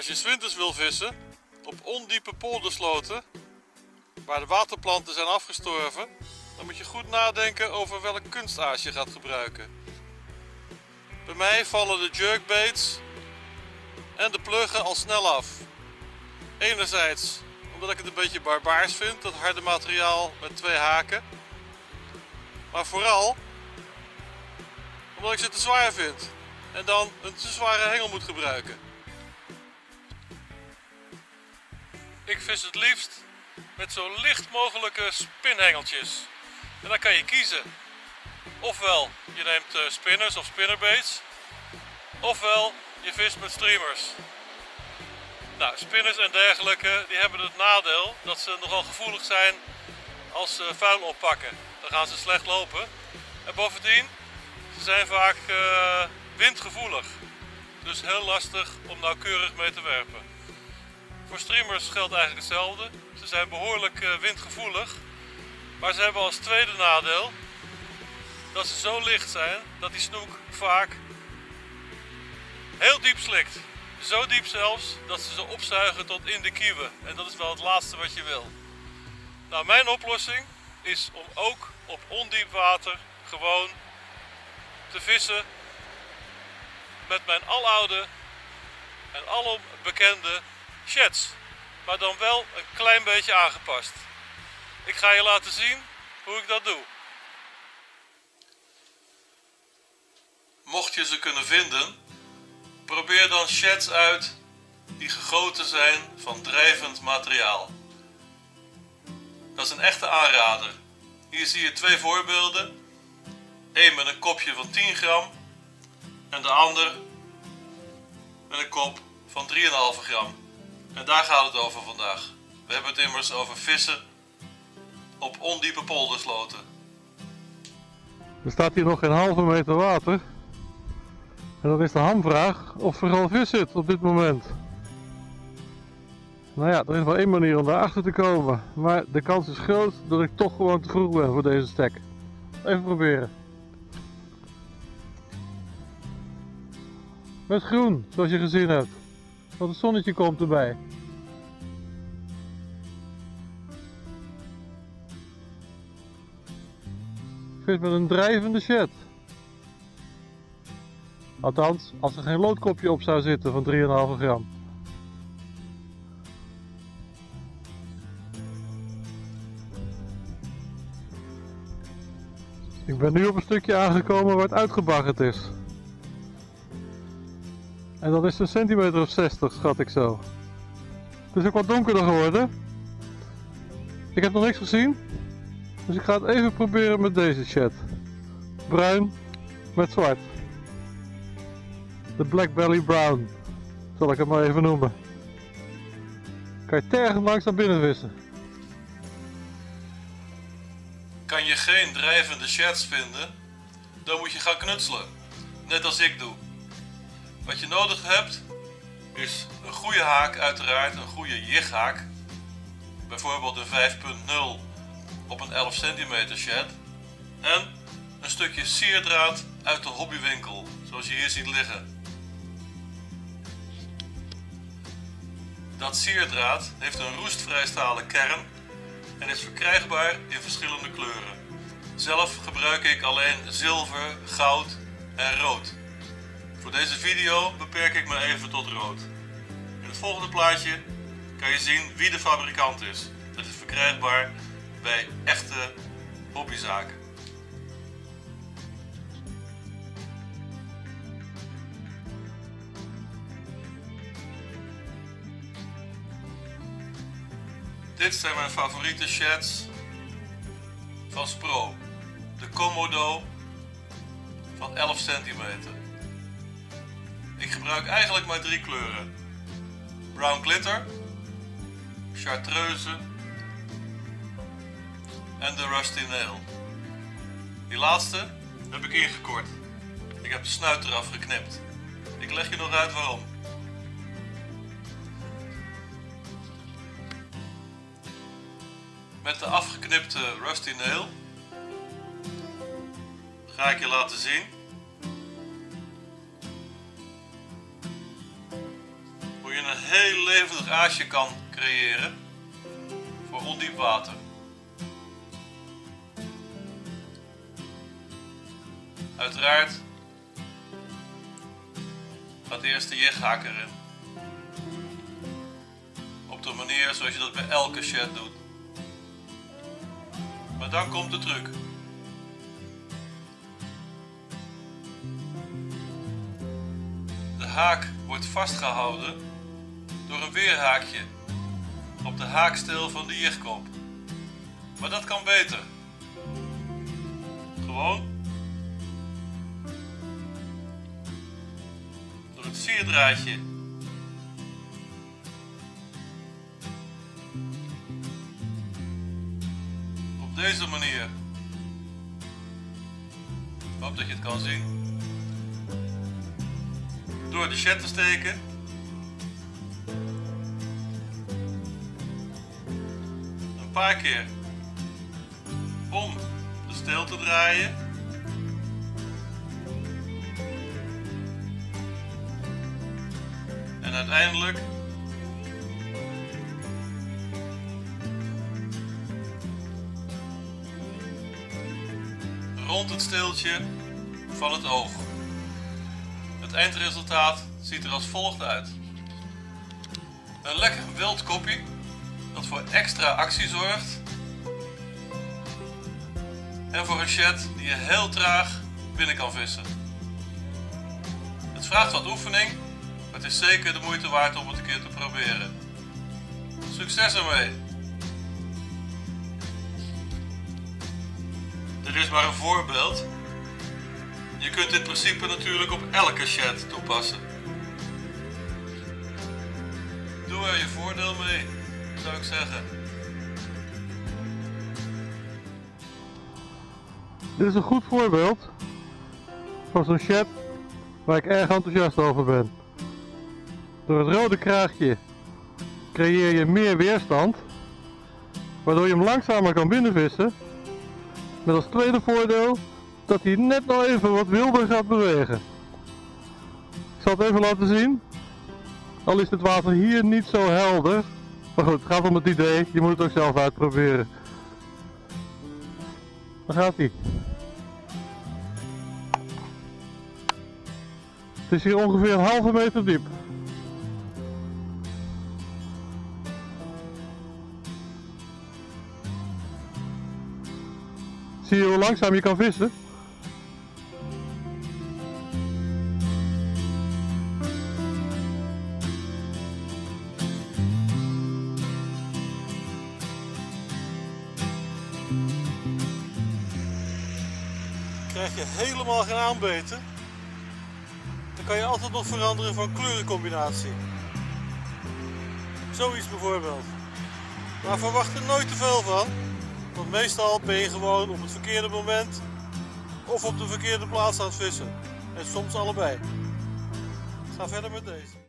Als je 's winters wil vissen op ondiepe poldersloten waar de waterplanten zijn afgestorven, dan moet je goed nadenken over welk kunstaas je gaat gebruiken. Bij mij vallen de jerkbaits en de pluggen al snel af. Enerzijds omdat ik het een beetje barbaars vind, dat harde materiaal met 2 haken. Maar vooral omdat ik ze te zwaar vind en dan een te zware hengel moet gebruiken. Ik vis het liefst met zo licht mogelijke spinhengeltjes. En dan kan je kiezen. Ofwel je neemt spinners of spinnerbaits, ofwel je vist met streamers. Nou, spinners en dergelijke die hebben het nadeel dat ze nogal gevoelig zijn als ze vuil oppakken. Dan gaan ze slecht lopen. En bovendien, ze zijn vaak windgevoelig. Dus heel lastig om nauwkeurig mee te werpen. Voor streamers geldt eigenlijk hetzelfde. Ze zijn behoorlijk windgevoelig. Maar ze hebben als tweede nadeel dat ze zo licht zijn dat die snoek vaak heel diep slikt. Zo diep zelfs dat ze opzuigen tot in de kieuwen. En dat is wel het laatste wat je wil. Nou, mijn oplossing is om ook op ondiep water gewoon te vissen met mijn aloude en alom bekende sheds. Maar dan wel een klein beetje aangepast. Ik ga je laten zien hoe ik dat doe. Mocht je ze kunnen vinden, probeer dan sheds uit die gegoten zijn van drijvend materiaal. Dat is een echte aanrader. Hier zie je 2 voorbeelden. Eén met een kopje van 10 gram en de ander met een kop van 3,5 gram. En daar gaat het over vandaag. We hebben het immers over vissen op ondiepe poldersloten. Er staat hier nog geen halve meter water. En dan is de hamvraag of er al vis zit op dit moment. Nou ja, er is maar één manier om daarachter te komen. Maar de kans is groot dat ik toch gewoon te vroeg ben voor deze stek. Even proberen. Met groen, zoals je gezien hebt. Want het zonnetje komt erbij. Ik vis met een drijvende shed. Althans, als er geen loodkopje op zou zitten van 3,5 gram. Ik ben nu op een stukje aangekomen waar het uitgebaggerd is. En dan is het een centimeter of 60, schat ik zo. Het is ook wat donkerder geworden. Ik heb nog niks gezien. Dus ik ga het even proberen met deze shed. Bruin met zwart. De Black Belly Brown, zal ik het maar even noemen. Kan je tergend langs naar binnen vissen. Kan je geen drijvende sheds vinden, dan moet je gaan knutselen. Net als ik doe. Wat je nodig hebt, is een goede haak uiteraard, een goede jighaak. Bijvoorbeeld een 5.0 op een 11 cm shed. En een stukje sierdraad uit de hobbywinkel, zoals je hier ziet liggen. Dat sierdraad heeft een roestvrij stalen kern en is verkrijgbaar in verschillende kleuren. Zelf gebruik ik alleen zilver, goud en rood. Voor deze video beperk ik me even tot rood. In het volgende plaatje kan je zien wie de fabrikant is. Het is verkrijgbaar bij echte hobbyzaken. Dit zijn mijn favoriete sheds van Spro. De Komodo van 11 centimeter. Ik gebruik eigenlijk maar 3 kleuren. Brown glitter, chartreuse en de rusty nail. Die laatste heb ik ingekort. Ik heb de snuit eraf geknipt. Ik leg je nog uit waarom. Met de afgeknipte rusty nail ga ik je laten zien hoe je een een heel levendig aasje kan creëren voor ondiep water. Uiteraard gaat eerst de jighaak erin. Op de manier zoals je dat bij elke shed doet. Maar dan komt de truc. De haak wordt vastgehouden door een weerhaakje op de haaksteel van de jigkop. Maar dat kan beter. Gewoon door het sierdraadje op deze manier. Ik hoop dat je het kan zien. Door de shed te steken. Een paar keer om de steel te draaien. En uiteindelijk rond het steeltje van het oog. Het eindresultaat ziet er als volgt uit. Een lekker wild koppie dat voor extra actie zorgt. En voor een shed die je heel traag binnen kan vissen. Het vraagt wat oefening, maar het is zeker de moeite waard om het een keer te proberen. Succes ermee! Dit is maar een voorbeeld. Je kunt dit principe natuurlijk op elke shed toepassen. Doe er je voordeel mee, zou ik zeggen. Dit is een goed voorbeeld van zo'n shed waar ik erg enthousiast over ben. Door het rode kraagje creëer je meer weerstand, waardoor je hem langzamer kan binnenvissen. Met als tweede voordeel dat hij net nog even wat wilder gaat bewegen. Ik zal het even laten zien. Al is het water hier niet zo helder. Maar goed, het gaat om het idee. Je moet het ook zelf uitproberen. Daar gaat hij. Het is hier ongeveer een halve meter diep. Zie je hoe langzaam je kan vissen? Krijg je helemaal geen aanbeten, dan kan je altijd nog veranderen van kleurencombinatie. Zoiets bijvoorbeeld. Maar verwacht er nooit te veel van, want meestal ben je gewoon op het verkeerde moment of op de verkeerde plaats aan het vissen. En soms allebei. Ga verder met deze.